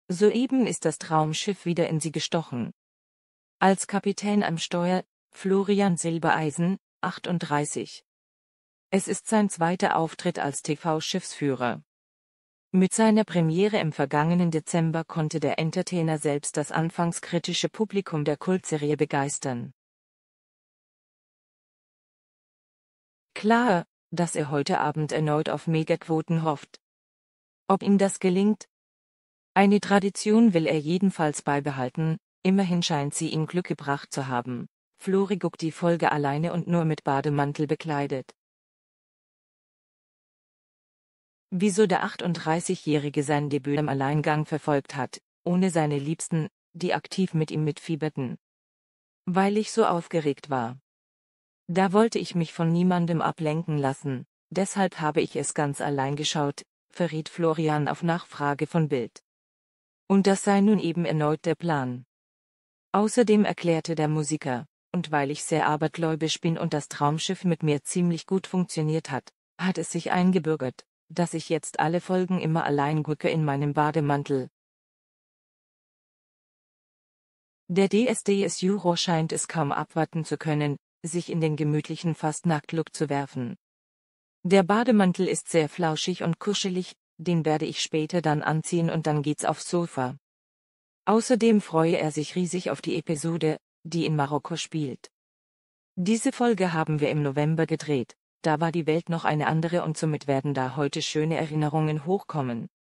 Soeben ist das Traumschiff wieder in sie gestochen. Als Kapitän am Steuer, Florian Silbereisen, 38. Es ist sein zweiter Auftritt als TV-Schiffsführer. Mit seiner Premiere im vergangenen Dezember konnte der Entertainer selbst das anfangs kritische Publikum der Kultserie begeistern. Klar, dass er heute Abend erneut auf Megaquoten hofft. Ob ihm das gelingt? Eine Tradition will er jedenfalls beibehalten, immerhin scheint sie ihm Glück gebracht zu haben. Flori guckt die Folge alleine und nur mit Bademantel bekleidet. Wieso der 38-Jährige sein Debüt im Alleingang verfolgt hat, ohne seine Liebsten, die aktiv mit ihm mitfieberten. Weil ich so aufgeregt war. Da wollte ich mich von niemandem ablenken lassen, deshalb habe ich es ganz allein geschaut, verriet Florian auf Nachfrage von Bild. Und das sei nun eben erneut der Plan. Außerdem erklärte der Musiker, und weil ich sehr abergläubisch bin und das Traumschiff mit mir ziemlich gut funktioniert hat, hat es sich eingebürgert, dass ich jetzt alle Folgen immer allein gucke in meinem Bademantel. Der DSDS-Juror scheint es kaum abwarten zu können, sich in den gemütlichen Fast-Nackt-Look zu werfen. Der Bademantel ist sehr flauschig und kuschelig, den werde ich später dann anziehen und dann geht's aufs Sofa. Außerdem freue er sich riesig auf die Episode, die in Marokko spielt. Diese Folge haben wir im November gedreht, da war die Welt noch eine andere und somit werden da heute schöne Erinnerungen hochkommen.